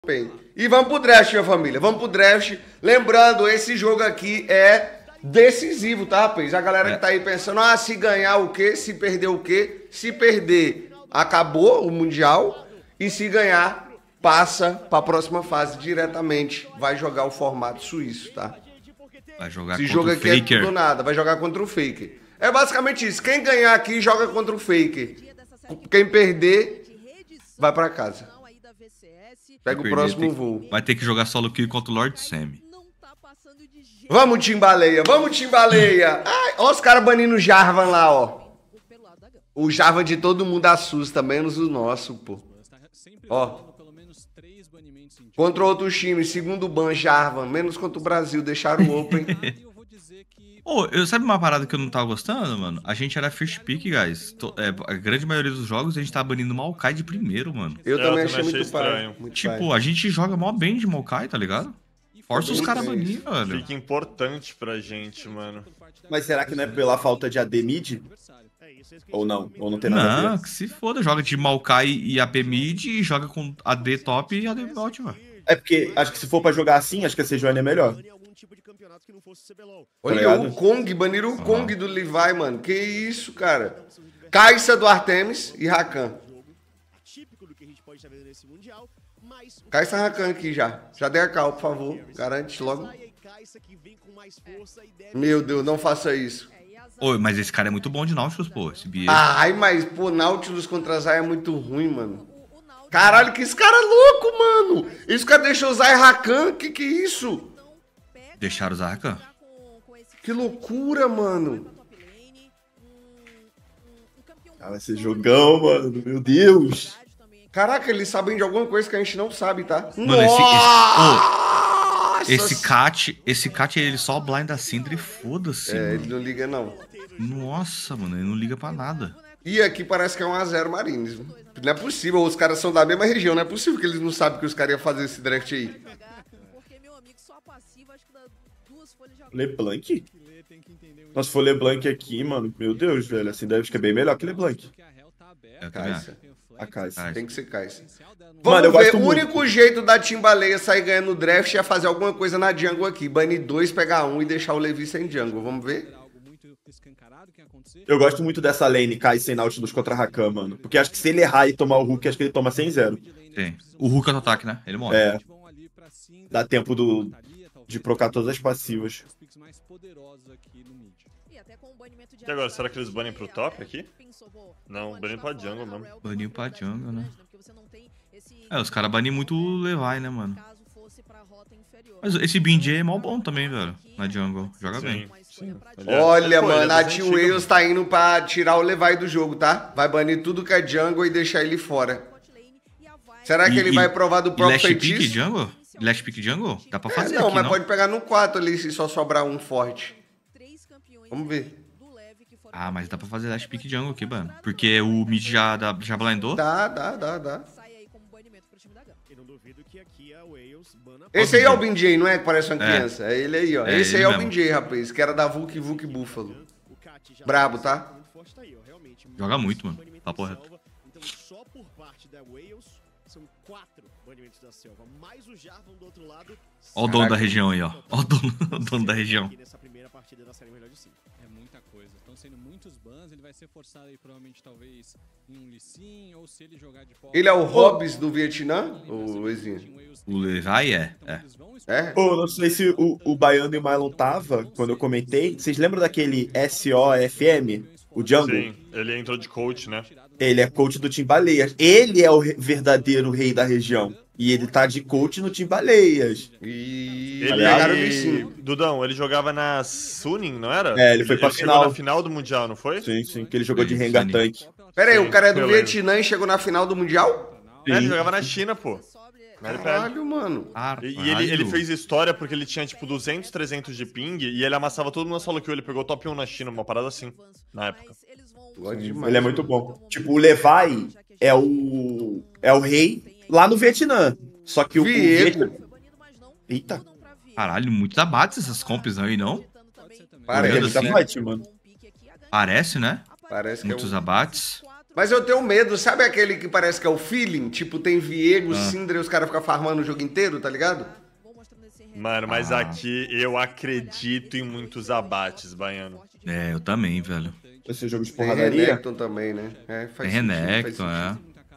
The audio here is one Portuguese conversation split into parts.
Open. E vamos pro draft, minha família. Vamos pro draft. Lembrando, esse jogo aqui é decisivo, tá, rapaz? A galera que tá aí pensando, ah, se ganhar o quê? Se perder o quê? Se perder, acabou o Mundial. E se ganhar, passa pra próxima fase diretamente. Vai jogar o formato suíço, tá? Vai jogar Esse contra jogo o aqui Faker. é do nada. Vai jogar contra o Faker. É basicamente isso. Quem ganhar aqui, joga contra o Faker. Quem perder, vai pra casa. Pega o próximo voo. Vai ter que jogar solo kill contra o Lord Sammy. Vamos, Timbaleia. Vamos, Timbaleia. Ai, ó os caras banindo o Jarvan lá, ó. O Jarvan de todo mundo assusta, menos o nosso, pô. Ó. Contra outros times, segundo ban, Jarvan. Menos contra o Brasil, deixaram o Open. Ô, sabe uma parada que eu não tava gostando, mano? A gente era first pick, guys. A grande maioria dos jogos a gente tá banindo Maokai de primeiro, mano. Eu também achei muito estranho. pai. Tipo, a gente joga mó bem de Maokai, tá ligado? Força os caras a banir, velho. Fica importante pra gente, mano. Mas será que não é pela falta de AD mid? Ou não? Ou não tem nada a Não, ver? que se foda. Joga de Maokai e AP mid e joga com AD top e AD bot, velho. É porque acho que se for pra jogar assim, acho que a Sejuani é melhor. Olha ligado? o Kong, baniram o Kong do Levi, mano. Que isso, cara. Caixa do Artemis e Rakan. Caixa Rakan aqui já. Já dei a cal, por favor. Garante logo. Meu Deus, não faça isso. Ô, mas esse cara é muito bom de Nautilus, pô. Esse BA. Ai, mas, pô, Nautilus contra Zay é muito ruim, mano. Caralho, que esse cara é louco, mano. Esse cara deixou o Zay Rakan. Que é isso? Deixaram usar Rakan. Que loucura, mano. Ah, vai ser jogão, mano. Meu Deus. Caraca, eles sabem de alguma coisa que a gente não sabe, tá? Mano, Nossa! esse Cat, ele só blind a Syndra e foda-se, É, mano. ele não liga, não. Nossa, mano, ele não liga pra nada. E aqui parece que é 1x0 Marines. Não é possível, os caras são da mesma região. Não é possível que eles não sabem que os caras iam fazer esse draft aí. LeBlanc? Nossa, se for LeBlanc aqui, mano, meu Deus, velho. Assim deve que é bem melhor que LeBlanc. Eu também Caixa. A Kai'Sa. acho. Tem que ser Caixa. Mano, eu Vamos ver, gosto o muito. único jeito da Timbaleia sair ganhando o draft é fazer alguma coisa na jungle aqui. Banir 2, pegar 1 e deixar o Levi sem jungle. Vamos ver? Eu gosto muito dessa lane Kai'Sa sem Nautilus contra Rakan, mano. Porque acho que se ele errar e tomar o Hulk, acho que ele toma 100-0. Tem. O Hulk é no ataque, né? Ele morre. É. Dá tempo de procar todas as passivas. E agora, será que eles banem pro top aqui? Não, banem pra jungle mesmo. Baniu pra jungle, né? É, os caras banem muito o Levi, né, mano? Mas esse BinJ é mó bom também, velho. Na jungle. Joga bem. Sim. Olha, Pô, ele mano, é a das Team antigas, Wales tá indo pra tirar o Levi do jogo, tá? Vai banir tudo que é jungle e deixar ele fora. Será que ele vai provar do E próprio Last Pick feitiço? jungle? Last Pick jungle? Dá pra fazer Não, aqui, mas não? pode pegar no 4 ali se só sobrar um forte. Vamos ver. Ah, mas dá pra fazer Last Pick jungle aqui, mano. Porque o mid já blindou. Dá. Esse aí é o BinJ, não é? Que parece uma criança. É ele aí, ó. É Esse aí ele é o mesmo. BinJ, rapaz. Que era da Vuk Buffalo. Brabo, tá? Joga muito, mano. Papo reto. Então, só por parte da Wales, são 4 banimentos da selva, mais o Jarvan do outro lado. Ó o dono da região aí, ó. Ó o dono da região. Aqui nessa primeira partida da série melhor de 5. É muita coisa. Estão sendo muitos bans. Ele vai ser forçado aí, provavelmente, talvez, em um Lee Sin, ou se ele jogar de fora. Ele é o Hobbs do Vietnã? O Ezinho? O Levi é. É? Pô, não sei se o Baiano e o Mylon tava quando eu comentei. Vocês lembram daquele SOFM? O Jungle? Sim, ele entrou de coach, né? Ele é coach do Team Baleias. Ele é o verdadeiro rei da região. E ele tá de coach no Team Baleias. E Ele, pegaram o Lee Sin. Dudão, ele jogava na Suning, não era? É, ele foi pra chegou final. na final do Mundial, não foi? Sim, que ele jogou de Sim, Rengar sim. Tank. Pera aí, Sim, o cara é do eu lembro. Vietnã e chegou na final do Mundial? É, ele Sim. jogava na China, pô. Ele pega. Caralho, mano. E ele fez história porque ele tinha, tipo, 200, 300 de ping e ele amassava todo mundo na solo kill. Ele pegou top 1 na China, uma parada assim, na época. Gosto demais. Ele é muito bom. Tipo, o Levi é o rei lá no Vietnã. Só que o Viego. Eita. Caralho, muitos abates essas comps aí, não? Ele é Parece, muita assim. fight, mano. Parece, né? Parece que é Muitos um... abates. Mas eu tenho medo, sabe aquele que parece que é o feeling? Tipo, tem Viego, Syndra e os caras ficam farmando o jogo inteiro, tá ligado? Mano, mas aqui eu acredito em muitos abates, Baiano. É, eu também, velho. Esse jogo de Tem porradaria. Renekton também, né? É, Tem faz Renekton, é.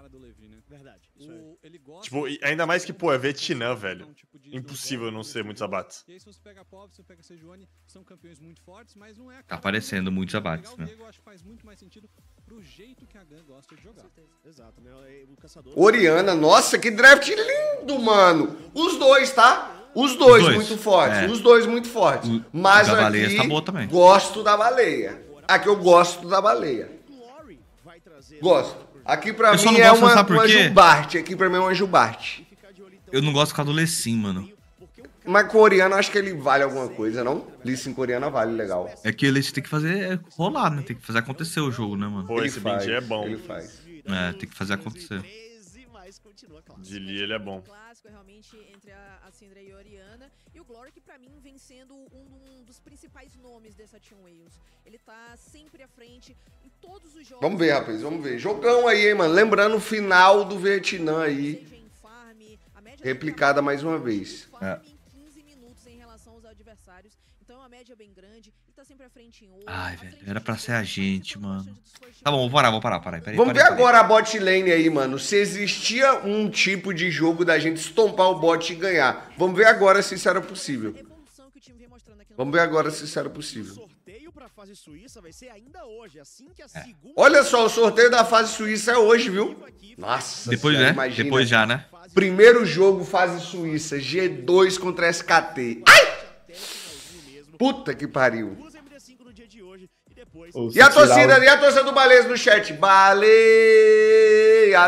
Tipo, e ainda mais que, pô, é Vietnã, velho. Impossível não ser muitos abates. E aí, se você pega a POV, se você pega a Sejuani, são campeões muito fortes, mas não é a Tá aparecendo muitos abates, o né? Diego, eu acho que faz muito mais sentido pro jeito que a Gun gosta de jogar. Exato, né? O caçador. Oriana, nossa, que draft lindo, mano. Os dois, tá? Os dois muito fortes. é. Os dois muito fortes. Mas da baleia aqui, tá boa também. gosto da baleia. Aqui eu gosto da baleia. Glory vai trazer. Gosto. Aqui pra Eu só mim não é gosto, uma sabe por quê? Jubarte. Aqui pra mim é uma Jubarte. Eu não gosto por causa do Lecim, mano. Mas com Oriana, acho que ele vale alguma coisa, não? Lee Sin Oriana vale legal. É que ele tem que fazer rolar, né? Tem que fazer acontecer o jogo, né, mano? Pô, Ele esse faz, Bindi é bom. ele faz. É, tem que fazer acontecer. 13, mas continua clássico. De Lee ele é bom. Clássico, realmente, entre a Syndra e a Oriana. E o Glory, que pra mim vem sendo um dos principais nomes dessa Team Wales. Ele tá sempre à frente em todos os jogos. Vamos ver, rapaz, vamos ver. Jogão aí, hein, mano. Lembrando o final do Vietnã aí. Seja em farm, a média Replicada mais uma vez. farm em 15 minutos em relação aos adversários. Então é uma média bem grande. Ele tá sempre à frente em ouro. Ai, à velho, frente era de pra ser a todos, gente, sempre mano. bastante dos first Tá bom, vamos parar. Peraí, Vamos ver peraí. agora a bot lane aí, mano. Se existia um tipo de jogo da gente estompar o bot e ganhar. Vamos ver agora se isso era possível. evolução que o time vem mostrando aqui no Vamos ver agora se isso era possível. Sorteio pra fase suíça vai ser ainda hoje, assim que a segunda. Olha só, o sorteio da fase suíça é hoje, viu? Nossa Depois, senhora, né? imagina. Depois já, né? Primeiro jogo, fase suíça, G2 contra SKT. Ai! Puta que pariu. Duas MD5 no dia de hoje e depois. E a torcida do Baleias no chat? Baleias!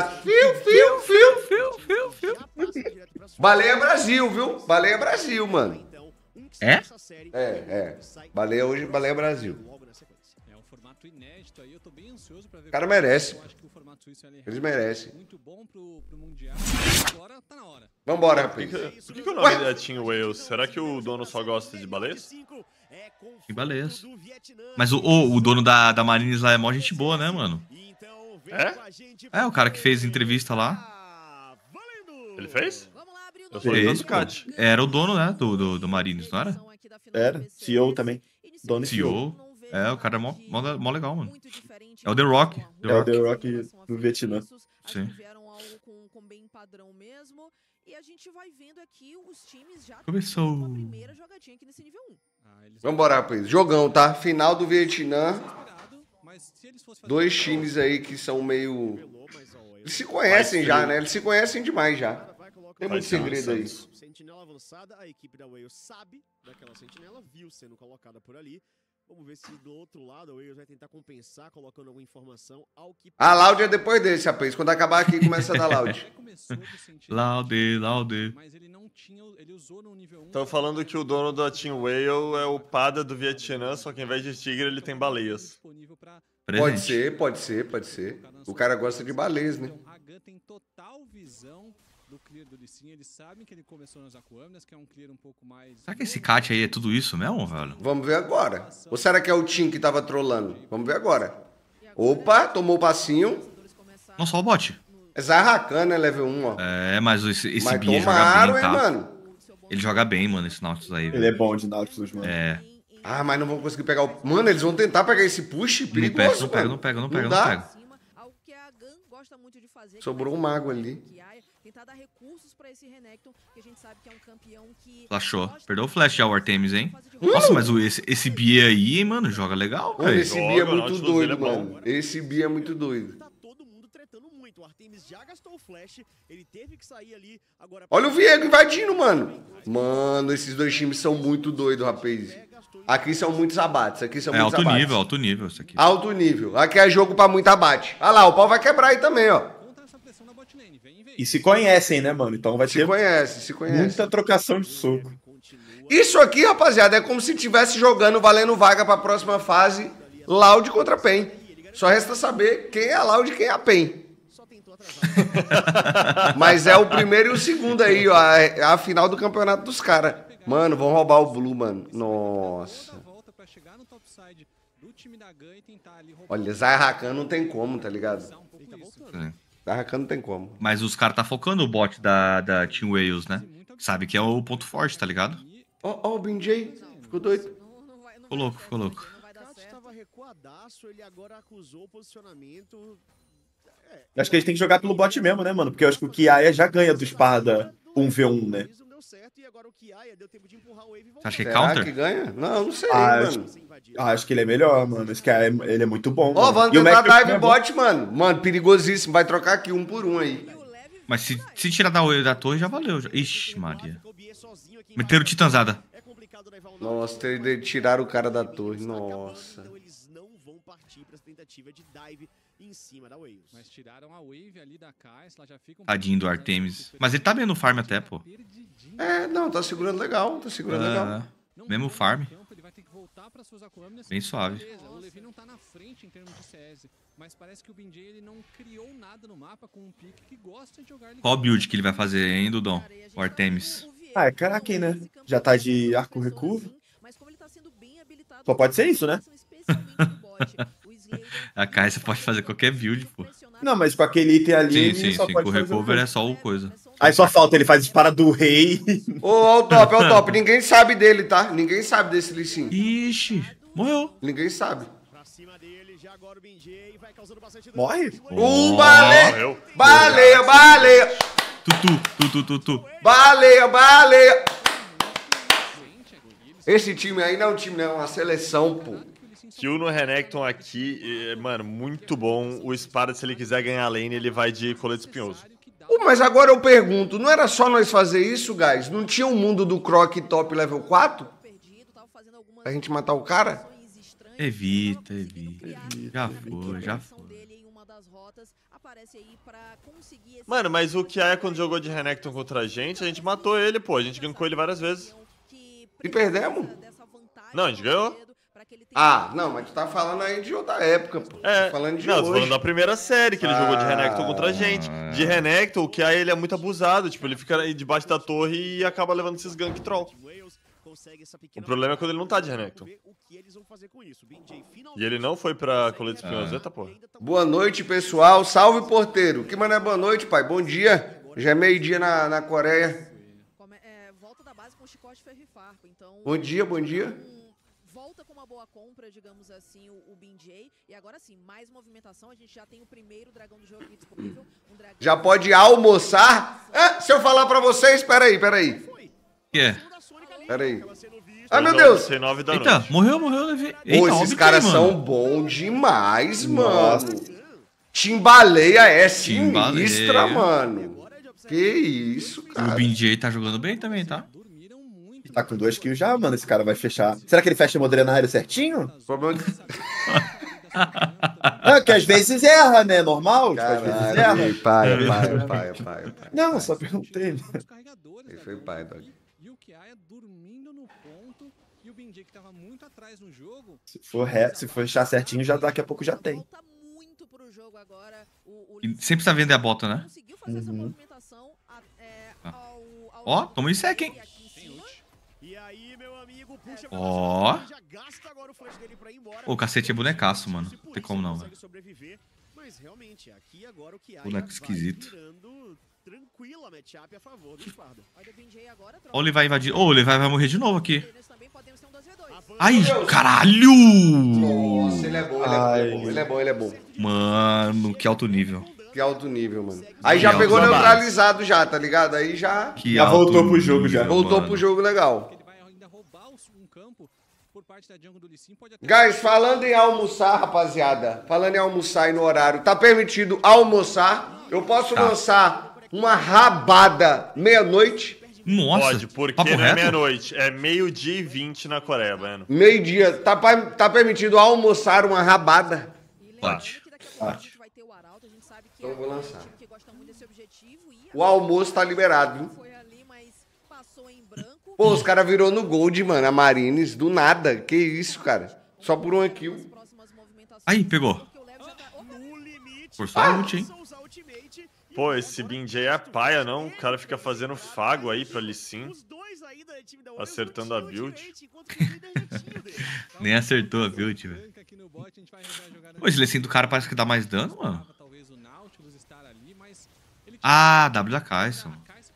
Fio. Baleia Brasil, viu? Baleia Brasil, mano. É? Baleia hoje, Baleia Brasil. É um formato inédito aí, eu tô bem ansioso pra ver. O cara merece. Eu acho que o formato suíço ali é Eles merecem. muito bom pro Mundial. Agora tá na hora. Vambora, rapaz. Por que o nome é Team Wales? Será que o dono só gosta de baleias? Que baleias. Mas o dono da Marines lá é mó gente boa, né, mano? É, o cara que fez entrevista lá. Ele fez? Vamos lá, abrir o Eu novo sou Fez, do jogo. Ducati. Era o dono, né, do Marines, não era? Era. CEO também. Dono e CEO. É, o cara é mó legal, mano. Muito diferente É o The Rock. É o The Rock do Vietnã. Sim. Vieram algo com bem padrão mesmo. E a gente vai vendo aqui os times já Começou. tendo uma primeira jogadinha aqui nesse nível 1. Vambora, rapaz. Jogão, tá? Final do Vietnã. Mas se eles fossem fazer Dois times aí que são meio... Eles se conhecem já, né? Eles se conhecem demais já. Tem muito segredo aí. Sentinela avançada, a equipe da Wales sabe daquela sentinela, viu sendo colocada por ali. Vamos ver se do outro lado a Wales vai tentar compensar, colocando alguma informação ao que... A Loud é depois desse, rapaz. Quando acabar aqui, começa a dar Loud. começou do Sentinela, Laude. mas ele não tinha, ele usou no nível 1. Estão falando que o dono da Team Whale é o Pada do Vietnã, só que ao invés de tigre ele tem baleias. Disponível pra Pode Presente. pode ser. O cara gosta de baleias, né? Então, a Gun tem total visão do clear do Lee Sin. Eles sabem que ele começou nas Aquaminas, que é um clear um pouco mais... Será que esse cat aí é tudo isso mesmo, velho? Vamos ver agora. Ou será que é o Tim que tava trolando? Vamos ver agora. Opa, tomou o passinho. Não só o bot. É Zarrakan, né? Level 1, ó. É, mas esse Mas Bia joga tomaram, bem, hein, tá? mano? Ele joga bem, mano, esse Nautilus aí, Ele velho. é bom de Nautilus, mano. É. Ah, mas não vão conseguir pegar o... Mano, eles vão tentar pegar esse push perigoso, Não pega. Não dá. Algo que a Gun gosta muito de fazer. Sobrou um mago ali. Tentar dar recursos pra esse Renekton, que a gente sabe que é um campeão que... Flashou. Perdeu o flash já, o Artemis, hein? Nossa, mas esse Bia aí, hein, mano, joga legal, Mano, velho. esse Joga, Bia é o muito Nautilus, doido, ele é bom. mano. Esse Bia é muito doido. Tá todo mundo tretando muito. O Artemis já gastou o flash, ele teve que sair ali. Agora... Olha o Viego invadindo, mano. Mano, esses dois times são muito doidos, rapaz. Aqui são muitos abates, aqui são É muitos abates. alto nível isso aqui. Alto nível. Aqui é jogo pra muito abate. Olha lá, o pau vai quebrar aí também, ó. Contra essa pressão na bot lane. Vem. E se conhecem, né, mano? Então vai Se ter conhece. muita trocação de soco. Isso aqui, rapaziada, é como se estivesse jogando, valendo vaga pra próxima fase, Loud contra PEN. Só resta saber quem é a Loud e quem é a PEN. Mas é o primeiro e o segundo aí, ó. É a final do campeonato dos caras. Mano, vão roubar o Blue, mano. Nossa. Volta pra chegar no topside Olha, Zay Rakan não tem como, tá ligado? Zay Rakan não tem como. Mas os caras tá focando o bot da Team Wales, né? Sabe que é o ponto forte, tá ligado? Ó, o BinJ. Ficou doido. Ficou louco, ficou louco. Ele agora acusou o posicionamento. Acho que a gente tem que jogar pelo bot mesmo, né, mano? Porque eu acho que o Kiaia já ganha do Sparda 1v1, né? Você acha que é Será counter? que ganha? Não sei, Acho, mano. acho que ele é melhor, mano. Esse Kiaia, ele é muito bom. Ó, mano. vamos E o tentar Mac dive é bom. bot, mano. Mano, perigosíssimo. Vai trocar aqui um por um aí. Mas se tirar da torre, já valeu. Já. Ixi, Maria. Meteram titanzada. Nossa, tiraram o cara da torre. Nossa. Eles não vão partir para essa tentativa de dive em cima da Wales. Mas tiraram a wave ali da Kais, ela já fica Tadinho do Artemis. Mas ele tá bem no farm até, pô. É, não, tá segurando legal. Tá segurando legal. Mesmo farm. Bem suave. O Levi não tá na frente em termos de CS, mas parece que o BinJ ele não criou nada no mapa com um pique que gosta de jogar. Qual build que ele vai fazer, hein, Dudão? O Artemis. Ah, é Kraken, né? Já tá de arco recuo. Só pode ser isso, né? A Kai'Sa pode fazer qualquer build, pô. Não, mas com aquele item ali, Sim, ele só sim. pode Com o fazer recover um- é só o coisa. Aí só falta, ele faz espada do rei. Ô, o top. Ninguém sabe dele, tá? Ninguém sabe desse Lee Sin. Ixi, morreu. Ninguém sabe. Morre? Baleia! Baleia! Tutu. Baleia! Esse time aí não é um time, não. É uma seleção, pô. Kill no Renekton aqui, mano, muito bom. O Sparda, se ele quiser ganhar a lane, ele vai de colete espinhoso. Mas agora eu pergunto, não era só nós fazer isso, guys? Não tinha um mundo do Croc top level 4? Pra gente matar o cara? Evita. Já foi. Mano, mas o Kiaia, quando jogou de Renekton contra a gente matou ele, pô. A gente gankou ele várias vezes. E perdemos? Não, a gente ganhou. Ah, não, mas tu tá falando aí de outra época, pô. Tô falando de não, tô hoje. falando da primeira série que ele jogou de Renekton contra a gente. De Renekton, o Kiaia, ele é muito abusado. Tipo, ele fica aí debaixo da torre e acaba levando esses gank troll. O problema é quando ele não tá de Renekton. E ele não foi pra colete espinhoso, eita, pô. Boa noite, pessoal. Salve, porteiro. Que mano é boa noite, pai? Bom dia. Já é meio-dia na Coreia. Volta da base com chicote, ferro e farpa. Então, Bom dia. volta com uma boa compra, digamos assim, o BinJ. E agora sim, mais movimentação. A gente já tem o primeiro dragão do jogo aqui disponível. Já pode almoçar? Se eu falar pra vocês, peraí. Que é? Peraí. Ai, meu Deus. Eita, morreu, Levi. Pô, Eita, esses óbvio caras aí, são mano. bons demais, mano. Timbaleia é Timbaleia. sinistra, mano. Que isso, O cara. BinJ tá jogando bem também, tá? Tá com 2 kills já, mano. Esse cara vai fechar. Será que ele fecha o drenário certinho? O problema Ah, que às vezes erra, né? Normal? Tipo, às vezes Caralho, erra. pai. Não, só perguntei. Ele foi pai, Dog. E o Kiaia dormindo no ponto. E o BinJ que tava muito atrás no jogo. Se for fechar certinho, já daqui a pouco já tem. Volta muito pro jogo agora. E sempre tá vendo a bota, né? Conseguiu fazer essa movimentação Ó, tamo em sec, hein? E aí, meu amigo, puxa Ó. já gasta agora o flash dele pra ir embora. O cacete é bonecaço, mano. Não tem como não, velho. Mas realmente, aqui agora o Kiaia Boneco vai esquisito. virando tranquila matchup a favor do Sparda. Ó, ele vai invadir. Ô, ele vai morrer de novo aqui. Também podemos ter um 2v2. Ai, caralho! Nossa, ele é bom, ele é bom. Mano, que alto nível. Que alto nível, mano. Aí já pegou alto neutralizado já, tá ligado? Aí já Que Já alto voltou pro jogo, já. voltou mano. pro jogo legal. Ele vai ainda roubar um campo por parte da jungle do Lee Sin. Pode até... Guys, falando em almoçar, rapaziada. Falando em almoçar e no horário. Tá permitido almoçar? Eu posso lançar uma rabada meia-noite? Nossa, Pode, porque papo não é reto? meia-noite. É 12h20 na Coreia, mano. Meio-dia. Tá permitido almoçar uma rabada? Pode. Então eu vou lançar. Que gosta muito desse objetivo e O almoço tá liberado, viu? foi ali, mas passou em branco. Pô, os caras virou no Gold, mano. A Marines, do nada. Que isso, cara? Só por uma kill. Próximas movimentações. Aí, pegou. Que o Lev já tá... Opa, No limite, Forçou a ult, hein? usar ultimate. Pô, esse BinJ é paia, não? O cara fica fazendo fago aí pra Lee Sin. Os dois aí da time da Wales Acertando não a tinham build. ultimate, enquanto o líder já tinha o dele. Nem acertou a build, velho. Aqui no Pô, esse Lecim do cara parece que dá mais dano, mano. Ah, W da Kai'Sa.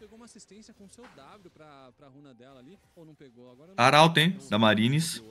Arauto, hein? Da Marines.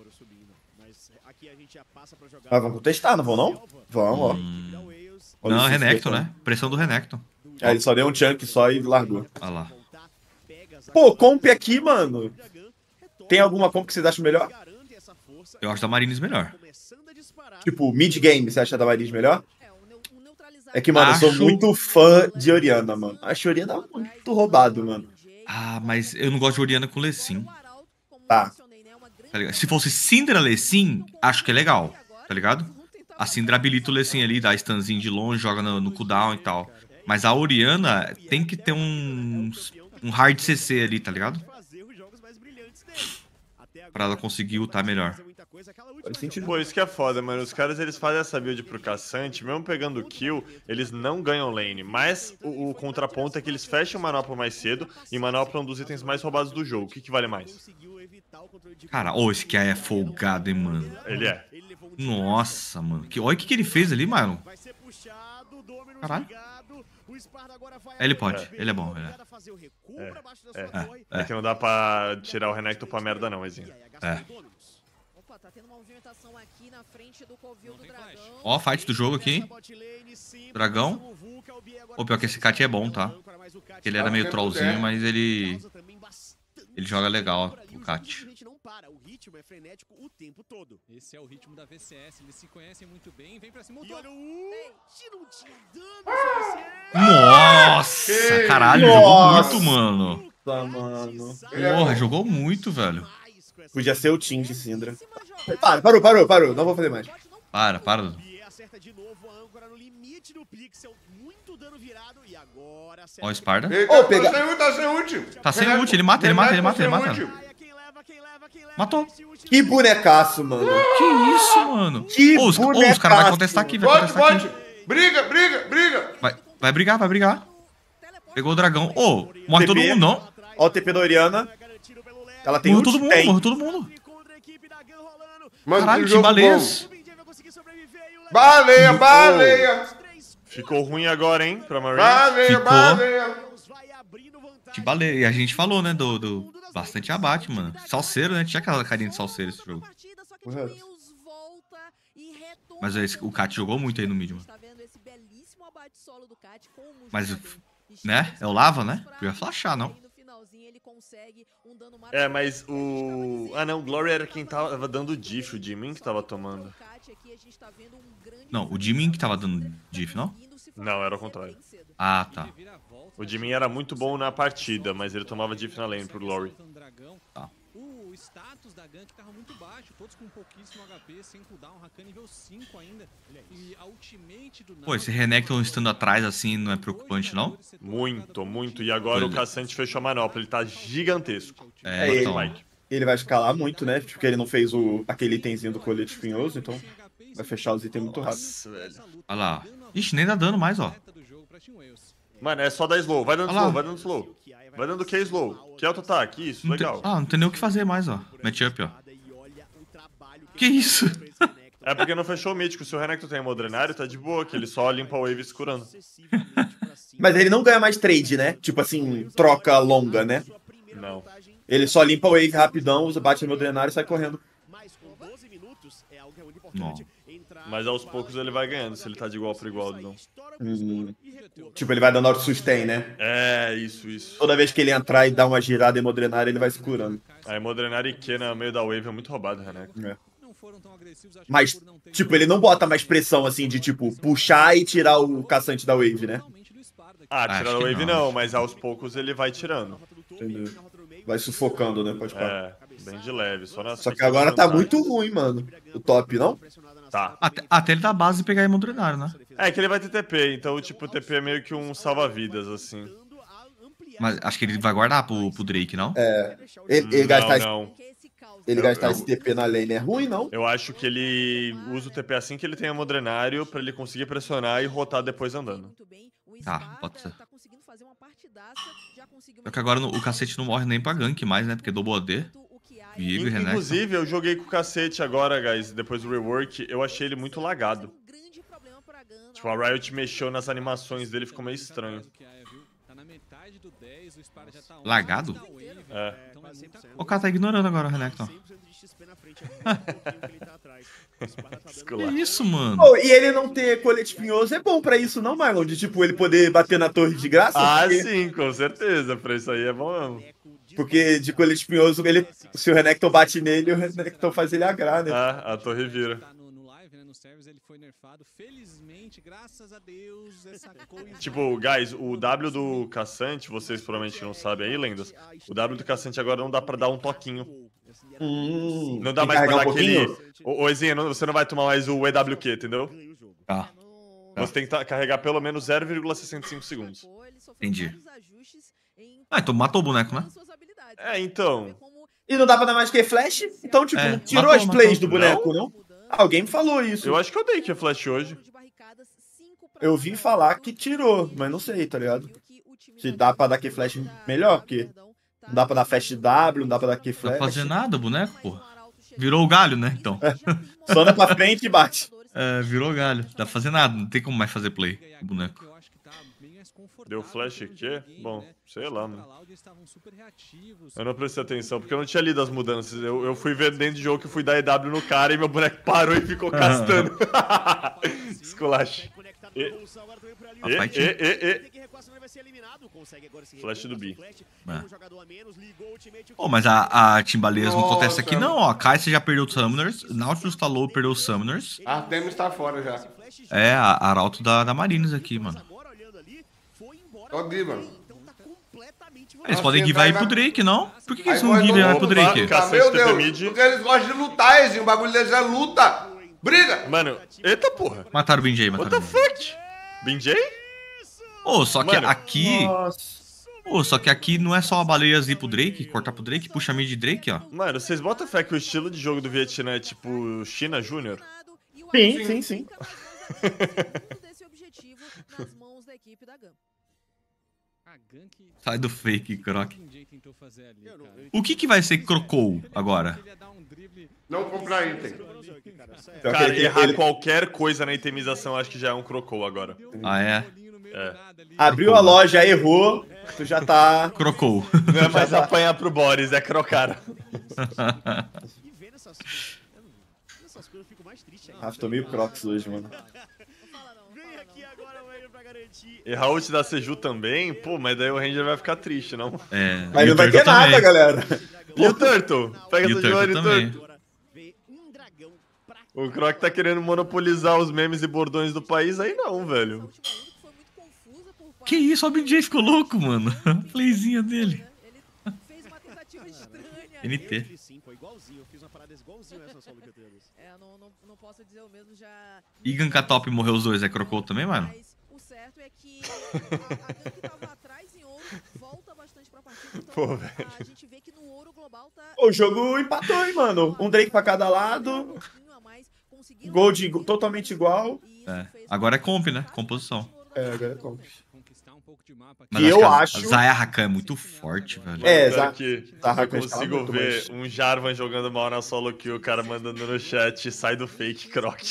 Ah, vamos testar, não vão não? Vamos, ó. Não, Renekton, né? Pressão do Renekton. É, ele só deu um chunk só e largou. Olha lá. Pô, comp aqui, mano. Tem alguma comp que vocês acham melhor? Eu acho da Marines melhor. Tipo, mid-game, você acha da Marines melhor? É que, mano, eu sou Acho- muito fã de Orianna, mano. Acho Orianna muito roubado, mano. Ah, mas eu não gosto de Orianna com Lecim. Tá. Tá ligado? Se fosse Syndra Lecim, acho que é legal, tá ligado? A Syndra habilita o Lecim ali, dá stunzinho de longe, joga no cooldown e tal. Mas a Orianna tem que ter um hard CC ali, tá ligado? Pra ela conseguir ultar melhor. Faz sentido. Pô, isso que é foda, mano. Os caras, eles fazem essa build pro caçante, mesmo pegando kill, eles não ganham lane. Mas o contraponto é que eles fecham Manopla mais cedo, e Manopla é um dos itens mais roubados do jogo. O que vale mais? Cara, esse que é folgado, hein, mano. Ele é. Nossa, mano. Olha o que ele fez ali, mano. Caralho. Ele pode, ele é bom, ele É que não dá pra tirar o Renekton pra merda não, Ezinho. é. Tá tendo uma movimentação aqui na frente do Covil do Dragão. Ó, a fight do jogo aqui. Dragão. O pior que esse Cat é bom, tá? Ele era meio trollzinho, mas ele joga legal, ó, o Cat. Esse é o ritmo da VCS, eles se conhecem muito bem, vem pra cima. Nossa, caralho, jogou muito, mano. Mano. Porra, jogou muito, velho. Podia ser o Team de Syndra. Parou. Não vou fazer mais. Para. Ó, o Sparda. Eita, pega- tá sem ult. Tá sem ult, ele mata. Matou. Que bonecaço, mano. Que isso, mano? Que Os caras bonecaço. vão contestar aqui, Pode. Briga. Vai brigar. Pegou o dragão. Morre todo TP. mundo, não? Ó o TP da Orianna. Ela tem Morreu ult? morreu todo mundo. Mano, Caralho, que que jogo baleias. bom. Baleia. Ficou ruim agora, hein, pra Marine. Ficou. Baleia. Que baleia. E a gente falou, né, do bastante abate, mano. Salseiro, né? Tinha aquela carinha de salseiro esse jogo. Mas o Cat jogou muito aí no mid, mano. Mas, né? É o Lava, né? Podia flashar, não? É, mas o... Ah, não, o Glory era quem tava dando diff, o Jimin que tava tomando. Não, o Jimin que tava dando diff, não? Não, era o contrário. Ah, tá. O Jimin era muito bom na partida, mas ele tomava diff na lane pro Glory. Tá. O status da Gank tava muito baixo, todos com pouquíssimo HP, sem cooldown, Rakan nível 5 ainda. E a ultimate do Pô, esse Renekton estando atrás assim não é preocupante, não? Muito. E agora o caçante fechou a manopla, ele tá gigantesco. É, ele. então. Ele vai escalar muito, né? Porque ele não fez aquele itemzinho do colete espinhoso, então vai fechar os itens muito rápido. Nossa, velho. Olha lá. Ixi, nem dá dano mais, ó. Mano, é só dar slow, vai dando Olha lá. slow, vai dando slow. Vai dando Q slow, que auto-ataque, isso, Não tem- legal. não tem nem o que fazer mais, ó. Matchup, ó. Que isso? É porque não fechou o mítico, se o Renekton tem Modrenário, tá de boa, que ele só limpa a wave segurando. Mas ele não ganha mais trade, né? Tipo assim, troca longa, né? Não. Ele só limpa a wave rapidão, bate no meu drenário e sai correndo. Não. Mas aos poucos ele vai ganhando, se ele tá de igual pra igual, não. Tipo, ele vai dando auto-sustain, né? É, isso. Toda vez que ele entrar e dar uma girada em Modrenário, ele vai se curando. Aí Modrenário e Q no meio da wave é muito roubado, Renekton. É. Mas, tipo, ele não bota mais pressão, assim, de, tipo, puxar e tirar o caçante da wave, né? Ah, Acho tirar a que wave não. não, mas aos poucos ele vai tirando. Entendeu? Vai sufocando, né? Pode falar. É, bem de leve, só na Só que agora tá muito ruim, mano. O top, não? Tá. Até ele dar base e pegar Emodrenário, né? É que ele vai ter TP, então, tipo, o TP é meio que um salva-vidas, assim. Mas acho que ele vai guardar pro Drake, não? Ele gastar, Não. ele gastar esse TP na lane é ruim, não? Eu acho que ele usa o TP assim que ele tem a Modrenário pra ele conseguir pressionar e rotar depois andando. Tá, pode ser. Só que agora o cacete não morre nem pra gank mais, né? Porque double AD. Vigo e Renekton. Inclusive, eu joguei com o cacete agora, guys, depois do rework. Eu achei ele muito lagado. Tipo, a Riot mexeu nas animações dele, ficou meio estranho. Lagado? É. O cara tá ignorando agora o Renekton. Que isso, mano? Oh, e ele não ter colete espinhoso é bom pra isso, não, Marlon? De tipo, ele poder bater na torre de graça? Ah, porque... sim, com certeza. Pra isso aí é bom mesmo. Porque de colete espinhoso, ele... se o Renekton bate nele, o Renekton faz ele agrar, né? Ah, a torre vira. Ele foi nerfado, felizmente, graças a Deus, essa coisa... Tipo, guys, o W do Caçante, vocês provavelmente não sabem aí, lendas. O W do Caçante agora não dá pra dar um toquinho. Não dá mais pra dar aquele... Ô, Ezinha, você não vai tomar mais o EWQ, entendeu? Tá. Você tem que carregar pelo menos 0,65 segundos. Entendi. Ah, então matou o boneco, né? É, então... E não dá pra dar mais que flash? Então, tipo, tirou matou, as plays matou. do boneco, não? Alguém me falou isso. Eu acho que eu dei que é flash hoje. Eu vi falar que tirou, mas não sei, tá ligado? Se dá pra dar que flash melhor, porque não dá pra dar flash W, não dá pra dar que Não flash. dá pra fazer nada, boneco, pô. Virou o galho, né, então. Só anda pra frente e bate. É, virou galho. Dá pra fazer nada, não tem como mais fazer play, o boneco. Deu flash aqui? Bom, sei lá, mano. Eu não prestei atenção, porque eu não tinha lido as mudanças. Eu fui ver dentro de jogo que eu fui dar EW no cara e meu boneco parou e ficou castando. Esculache. Flash do B. Pô, mas a Timbaleza não acontece aqui não, ó. A Kai'Sa já perdeu os Summoners, Nautilus tá low, perdeu os Summoners. Artemis tá fora já. É, a Arauto da Marines aqui, mano. Pode ir, mano. Eles podem guivar aí pro Drake, não? Por que eles Aí não vai guivam todo aí pro mundo Drake? lá, Ah, meu Cacete, Deus, mid. porque eles gostam de lutar, Ezinho. O bagulho deles é luta. Briga. Mano, eita porra. Mataram o BinJ, What mataram the o BinJ. fuck? BinJ? Ô, só que Mano. aqui... Nossa. Pô, só que aqui não é só a baleia ir pro Drake, cortar pro Drake, puxa mid de Drake, ó. Mano, vocês botam fé que o estilo de jogo do Vietnã é tipo China Júnior? Sim. Sai do fake, Croc. O que vai ser Crocou agora? Não comprar item. Cara, errar qualquer coisa na itemização acho que já é um crocou agora. Ah, é? É. Abriu a loja, errou, tu já tá... Crocou. Não é mais apanhar pro Boris, é crocar. Ah, tô meio Crocs hoje, mano. Errar ult da Seju também? Pô, mas daí o Ranger vai ficar triste, não? É. Mas e não o vai Turtle ter nada, também. galera. E o Turtle? Pega E o essa de olho, Turtle também. Turtle. O Croc tá querendo monopolizar os memes e bordões do país, aí não, velho. Que isso, o BinJ ficou louco, mano. A playzinha dele. NT. Não posso dizer o mesmo já. E Gankatop morreu os dois, é Crocou também, mano? O certo é que a Gank tava atrás em ouro, volta bastante pra partida. Então, Pô, velho. a gente vê que no ouro global tá. O jogo empatou, hein, mano. Um Drake pra cada lado. Gold totalmente igual. É. Agora é comp, né? Composição. É, agora é comp. Mas Que eu a acho- Zaya Rakan é muito forte, velho. É, Pior exato. que Tá, eu Rakan consigo muito ver mais. um Jarvan jogando mal na solo kill, o cara mandando no chat, sai do fake, Croc.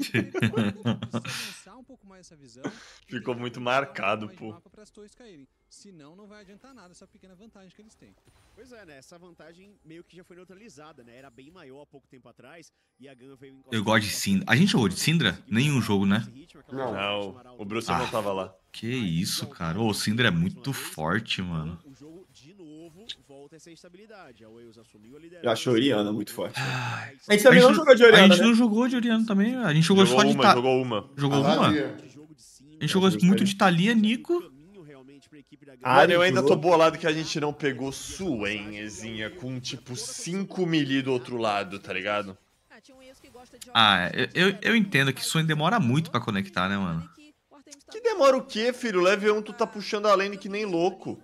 Ficou muito marcado, pô. Senão não vai adiantar nada essa pequena vantagem que eles têm. Pois é, né? Essa vantagem meio que já foi neutralizada, né? Era bem maior há pouco tempo atrás e a Gun veio Eu gosto de Syndra. A gente jogou de Syndra? Nenhum jogo, né? Não, o Bruce não tava lá. Que isso, cara. Ô, o Syndra é muito forte, mano. O jogo de novo volta essa instabilidade. A Wales assumiu a liderança. Eu acho a Oriana muito forte. Ai, A gente também não jogou de a Oriana, gente né? não jogou de Oriana também. A gente jogou, Jogou só de uma, Ta... jogou uma. Jogou uma? Arrasia. A gente jogou muito de Thalia, Nico. Mano, eu ainda tô bolado que a gente não pegou Suenzinha com tipo 5 melee do outro lado, tá ligado? Ah, eu entendo que isso demora muito pra conectar, né, mano? Que demora o quê, filho? Level 1 tu tá puxando a lane que nem louco.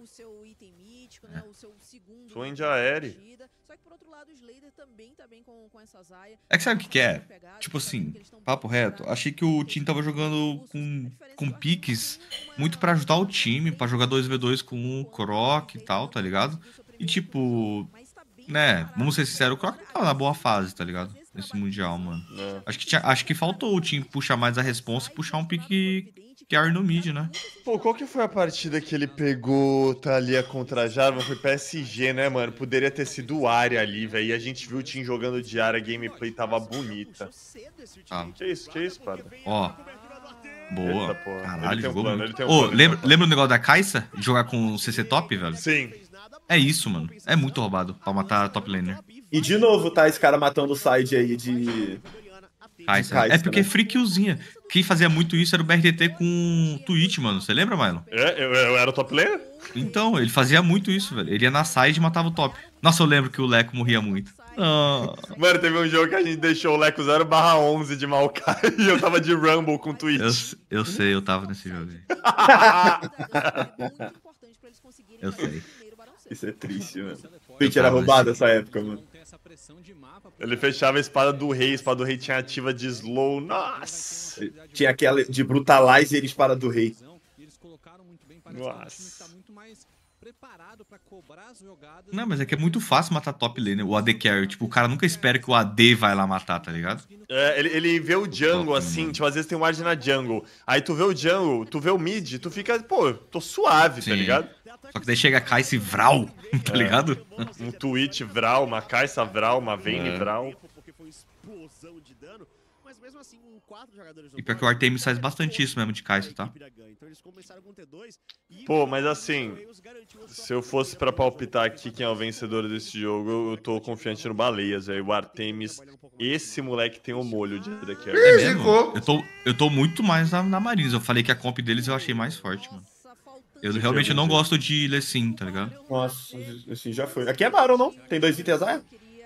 Swain de aéreo. É que sabe o que é? Tipo assim, papo reto, achei que o time tava jogando com piques muito pra ajudar o time, pra jogar 2v2 com o Croc e tal, tá ligado? E tipo, Né, vamos ser sinceros, o Croc tá na boa fase, tá ligado? Nesse Mundial, mano. É. Acho que faltou o time puxar mais a responsa e puxar um pique carry no mid, né? Pô, qual que foi a partida que ele pegou Thalia contra a Jarvan? Foi PSG, né, mano? Poderia ter sido o Arya ali, velho. E a gente viu o time jogando de Arya, a gameplay tava bonita. Ah. Que isso, parda? Ó. Boa. Eita, porra. Caralho, Ele tem um jogou plano, muito. ele tem um Ô, plano, lembra o negócio da Kai'Sa? De jogar com o CC top, velho? Sim. É isso, mano. É muito roubado pra matar a top laner. E de novo, tá esse cara matando o side aí de... Kai'Sa. Kai'Sa, É porque né? free killzinha. Quem fazia muito isso era o BRTT com Twitch, mano. Você lembra, Milo? Eu era o top laner? Então, ele fazia muito isso, velho. Ele ia na side e matava o top. Nossa, eu lembro que o Leco morria muito. Ah, Mano, teve um jogo que a gente deixou o Leco 0/11 de Maokai e eu tava de Rumble com Twitch. eu sei, eu tava nesse jogo aí. Eu sei. Isso é triste, mano. Twitch era roubado nessa época, mano. Ele fechava a espada do rei tinha ativa de slow. Nossa! Tinha aquela de brutalizer e espada do rei. Nossa. Não, mas é que é muito fácil matar top laner, o AD carry. Tipo, o cara nunca espera que o AD vai lá matar, tá ligado? É, ele vê o jungle Top, assim, mano. tipo, às vezes tem um ward na jungle. Aí tu vê o jungle, tu vê o mid, tu fica, pô, tô suave, tá Sim. ligado? Só que daí chega a Kai'Sa e Vral, tá ligado? Um Twitch Vral, uma Kai'Sa Vral, uma Vayne É. Vral. E pior que o Artemis faz bastante isso mesmo de Kai'Sa, tá? Pô, mas assim, se eu fosse pra palpitar aqui quem é o vencedor desse jogo, eu tô confiante no Baleias, velho. O Artemis, esse moleque tem um molho de AD Carry. É Ih, mesmo? zicou. Eu tô muito mais na Marines. Eu falei que a comp deles eu achei mais forte, mano. Eu realmente não gosto de Lecim, tá ligado? Nossa, assim já foi. Aqui é Baron, não? Tem 2 itens aí?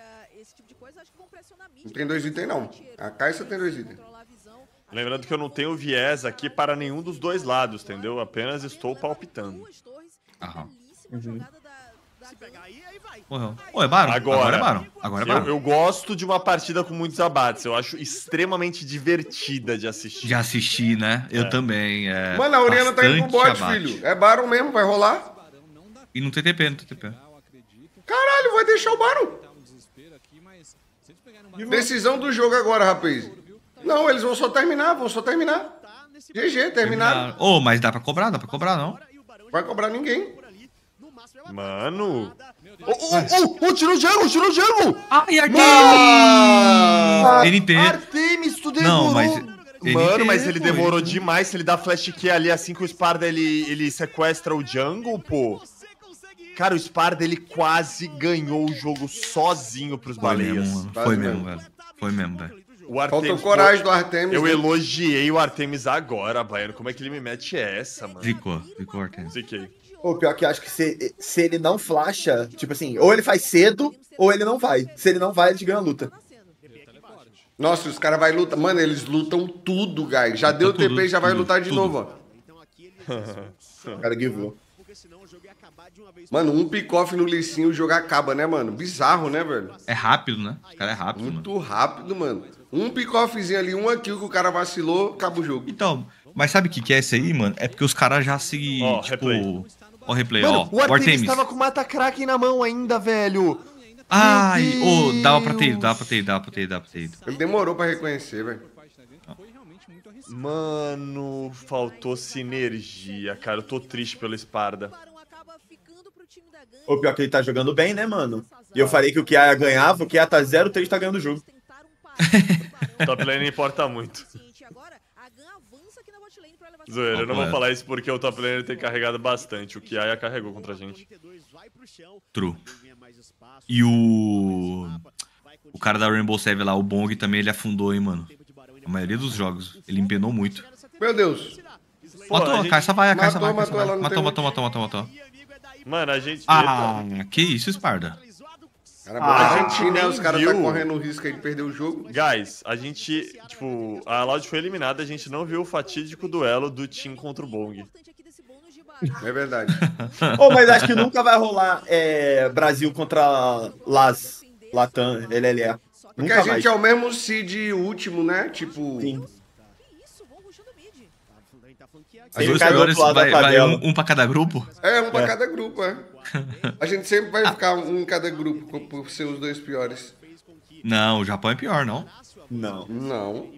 Não tem 2 itens, não. A Kai'Sa tem 2 itens. Lembrando que eu não tenho viés aqui para nenhum dos dois lados, entendeu? Apenas estou palpitando. Aham. Uhum. Morreu. Ô, é Baron. Agora é Baron. Agora é Baron. Eu gosto de uma partida com muitos abates. Eu acho extremamente divertida de assistir. De assistir, né? Eu também. É Mano, a Orianna tá indo pro bot, bastante abate. filho. É Baron mesmo, vai rolar. E não tem TP, não tem TP. Caralho, vai deixar o Baron. Decisão do jogo agora, rapaz. Não, eles vão só terminar, GG, terminaram. Ô, mas dá pra cobrar, não? Vai cobrar ninguém. Mano. Tirou o Django! Ai, Ah! NT. Artemis, tu demorou! Não, mas... Mano, mas NT, ele pô, demorou NT. demais. Se ele dá flash Q ali assim que o Sparda ele sequestra o Jungle, pô. Cara, o Sparda ele quase ganhou o jogo sozinho pros Foi baleias. mesmo, mano. Quase Foi mesmo. mesmo, velho. Foi mesmo, velho. O Faltou Artemis, coragem do Artemis. eu né? elogiei o Artemis agora, Baiano. Como é que ele me mete essa, mano? Ficou Artemis. Ziquei. O pior que eu acho que se ele não flasha, tipo assim, ou ele faz cedo, ou ele não vai. Se ele não vai, ele ganha a luta. Nossa, os caras vão lutar. Mano, eles lutam tudo, guys. Já deu tudo, TP e já vai tudo, lutar de tudo. novo, ó. O cara givou. Mano, um pick-off no licinho o jogo acaba, né, mano? Bizarro, né, velho? É rápido, né? Os caras é rápido, mano. Muito rápido, mano. Um pick-offzinho ali, um kill que o cara vacilou, acaba o jogo. Então, mas sabe o que é esse aí, mano? É porque os caras já se, Ó, tipo... replay. Ó, replay, Mano, ó. o Artemis tava com Mata Kraken na mão ainda, velho. Ai, Meu ô, dava pra ter Deus. ido. Ele demorou pra reconhecer, velho. Mano, faltou sinergia, cara. Eu tô triste pelo Sparda. O pior que ele tá jogando bem, né, mano? E eu falei que o Kiaya ganhava, o Kiaya tá 0-3 tá ganhando o jogo. Top lane não importa muito. Zoeira, eu não vou Completo. falar isso porque o top lane tem carregado bastante. O Kiaya carregou contra a gente. True. E o cara da Rainbow Seven lá, o Bong, também ele afundou, hein, mano. A maioria dos jogos. Ele empenou muito. Meu Deus. Pô, Matou, a a gente- Kai'Sa vai, a Kai'Sa Matou, vai. a Kai'Sa matou, ela vai. não tem Matou. Mano, a gente... Ah, que isso, Sparda. Cara, a a gente gente, né? nem Os caras tá viu. correndo o risco aí de perder o jogo. Guys, a gente, tipo, a Loud foi eliminada, a gente não viu o fatídico duelo do Team contra o Bong. É verdade. Ô, mas acho que nunca vai rolar Brasil contra Latam, LLA. Porque Nunca a gente mais. é o mesmo seed último, né? Tipo, Sim. As Ele duas cai do piores outro lado da vai tabela. um pra cada grupo. é um pra É. cada grupo, é. A gente sempre vai ficar um em cada grupo por ser os dois piores. Não, o Japão é pior, não? Não. Não.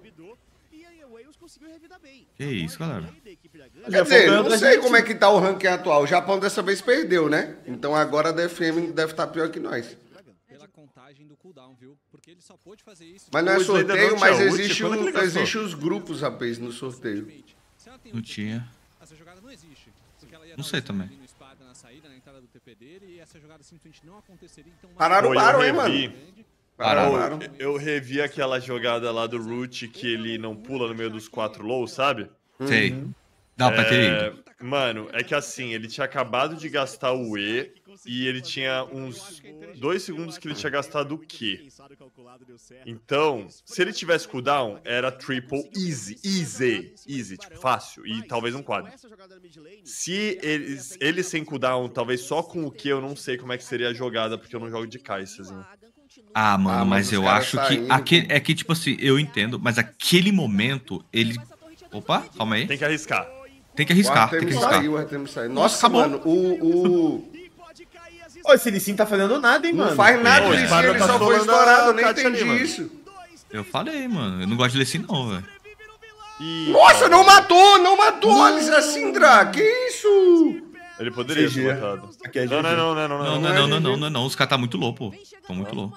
Que isso, galera. Quer dizer, não sei como é que tá o ranking atual. O Japão dessa vez perdeu, né? Então agora a DFM deve estar pior que nós. Pela contagem do cooldown, viu? Porque ele só pôde fazer isso. Mas não é Pois ainda sorteio, não mas tinha ult, existe, quando que ele gastou? existe os grupos, rapaz, no sorteio. Se ela tem Não ult, tinha. essa jogada não existe. Porque ela ia Não dar sei um também. ali no Sparta na saída, na entrada do TP dele, e essa jogada simplesmente não aconteceria. Então, Pararam o Pô, eu Baron, hein, revi. mano? Pararam. Pararam. Eu revi aquela jogada lá do Root que ele não pula no meio dos 4 lows, sabe? Sei. Dá pra ter ido. Mano, é que assim, ele tinha acabado de gastar o E e ele tinha uns 2 segundos que ele tinha gastado o Q. Então, se ele tivesse cooldown, era triple easy, tipo, fácil, e talvez um quadro. Se ele sem cooldown, talvez só com o Q, eu não sei como é que seria a jogada, porque eu não jogo de Kaissazinho. Ah, mano, mas os eu caras acho que saindo, aquele, é que, tipo assim, eu entendo, mas aquele momento, ele... Opa, calma aí. Tem que arriscar. Tem que O arriscar, tem que Artemis arriscar. saiu, o Artemis saiu. Nossa, acabou. mano, o... Ô, esse Lee Sin tá fazendo nada, hein, Não mano? faz nada, Ô, o o Lee Sin, Sparta ele tá só foi solando estourado, eu a nem Katia ali, entendi mano. isso. Eu falei, mano, eu não gosto de ler assim não, velho. E, Nossa, não matou a Syndra, que isso? ele poderia GG. ter matado. Aqui é Não, GG. Não, os caras tá muito louco, pô. Tão muito louco.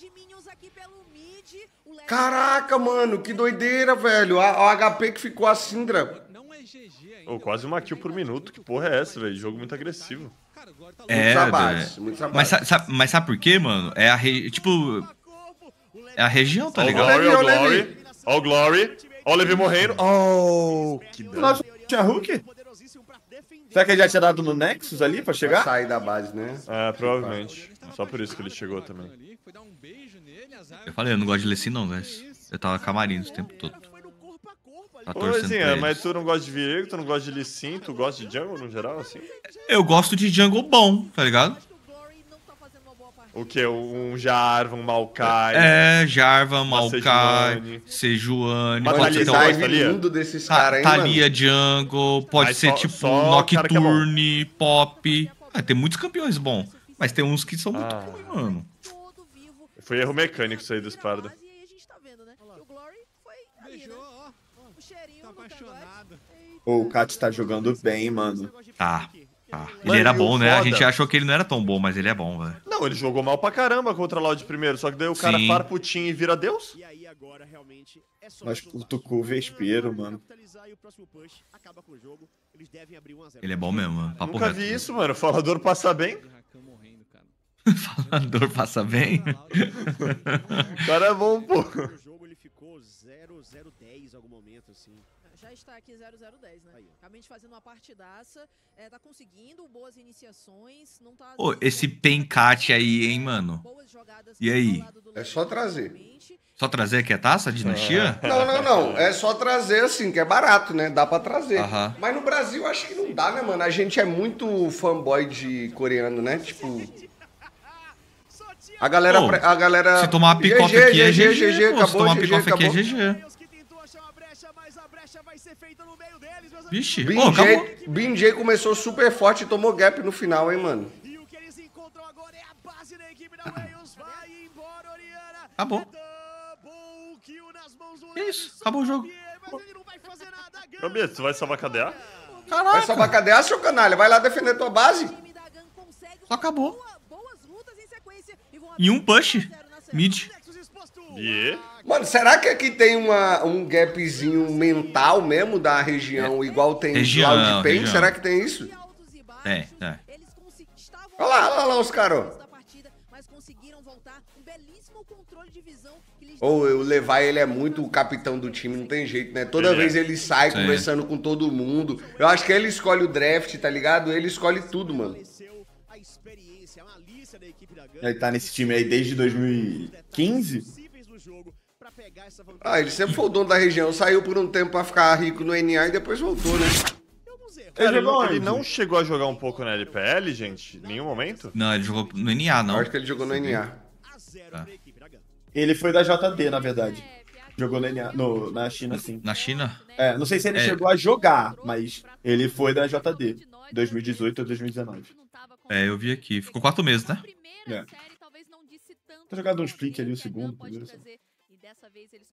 Caraca, mano, que doideira, velho. O HP que ficou a Syndra. não é GG ainda. Ô, quase uma kill por minuto, que porra é essa, velho? Jogo muito agressivo. Cara, agora tá É, Muitos mas, abates. mas sabe por quê, mano? É a tipo... É a região, tá Ó o ligado? Glory, ó o Levi, ó o Glory. Ó o Glory. Ó o Levi morrendo. Oh, que dano. Nossa, tinha Hulk? Será que ele já tinha dado no Nexus ali pra Pra chegar? sair da base, né? É, provavelmente. Só por isso que ele chegou também. ali, foi dar um beijo nele, azar. Eu falei, eu não gosto de ler assim não, velho. Eu tava camarim o tempo todo. Tá torcendo Pois pra é, eles. mas tu não gosta de Viego, tu não gosta de Lee Sin, tu gosta de jungle no geral, assim? Eu gosto de jungle bom, tá ligado? O que? Um Jarvan, um Maokai. É, Jarvan, Maokai, Sejuani. Sejuani, Mas pode ser Olha, Thalia, o até Thalia. dive Thalia. lindo desses caras, hein, Thalia Jungle, pode Mas ser só- tipo só cara que é bom. Nocturne, Pop. Ah, tem muitos campeões bons, mas tem uns que são muito Ah. ruins, mano. Foi erro mecânico isso aí do Sparda. E aí a gente tá vendo, né? Que o Glory foi ali, Beijou, né? ó. O cheirinho Tá no cangote. apaixonado. Ô, o Kat tá jogando bem, mano. Tá, tá. Ele Mano, era e o bom, né? A foda- gente achou que ele não era tão bom, mas ele é bom, velho. Não, ele jogou mal pra caramba contra a Loud primeiro, só que daí o cara Sim. farpa o Tim e vira Deus. E aí agora realmente é só Mas mais um o Tucu vespeiro, para mano. capitalizar e o próximo push acaba com o jogo. Eles devem abrir 1 a 0. Ele é bom mesmo, mano. Papo Nunca reto. vi isso, mano. O falador passa bem. O Rakan morrendo, cara. Falador passa bem. O cara é bom, pô. O jogo ele ficou 0-0-10 em algum momento assim. Já está aqui 0-0-10, né? Realmente fazendo uma partidaça. Tá conseguindo boas iniciações. Não tá. Ô, esse Pencat aí, hein, mano? Boas jogadas E aí? ao lado do É só trazer. Só trazer aqui a taça, dinastia? Não. É só trazer assim, que é barato, né? Dá pra trazer. Aham. Mas no Brasil acho que não dá, né, mano? A gente é muito fanboy de coreano, né? Tipo. A galera. Ô, a galera... Se tomar uma picoca aqui é GG, pô. Se acabou, tomar uma GG, picoca aqui é acabou. GG. Que tentou achar uma brecha, mas a brecha vai ser feita no meio deles, meus Vixe, ô, acabou. BinJ começou super forte e tomou gap no final, hein, mano? E o que eles encontram agora é a base da equipe da Wales. Vai embora, Oriana. Acabou. Double kill nas mãos do Que isso? Acabou o jogo. Mas ele não vai fazer nada. Ô, Bia, tu vai salvar KDA? Vai salvar cadeia, seu canalha. Vai lá defender tua base. Só acabou. Boas lutas em sequência e vão E um push. 1 a 0 na série. Mid. E? Mano, será que aqui tem um gapzinho mental mesmo da região, igual tem Região, Cloud Paint? região. Será que tem isso? Altos e baixos. É. Eles estavam Olha lá os caras. da partida, mas conseguiram voltar. Um belíssimo controle de visão que lhes Ou o Levi, ele é muito o capitão do time, não tem jeito, né? Toda Ele vez é. ele sai Sim. conversando com todo mundo. Eu acho que ele escolhe o draft, tá ligado? Ele escolhe tudo, mano. A experiência, a malícia da equipe da Gun. Ele tá nesse time aí desde 2015. Possíveis no jogo pra pegar essa vantagem. Ah, ele sempre foi o dono da região. Saiu por um tempo pra ficar rico no NA e depois voltou, né? Cara, ele, jogou ele onde? não chegou a jogar um pouco na LPL, gente? Em nenhum momento? Não, ele jogou no NA, Eu não. acho que ele jogou no NA. A 0 Tá. pra equipe da Gun. Ele foi da JD, na verdade. Jogou na, na China, sim. Na China? É, não sei se ele É. chegou a jogar, mas ele foi da JD. 2018 ou 2019. É, eu vi aqui. Ficou 4 meses, né? É. Tá jogado um split ali, o segundo.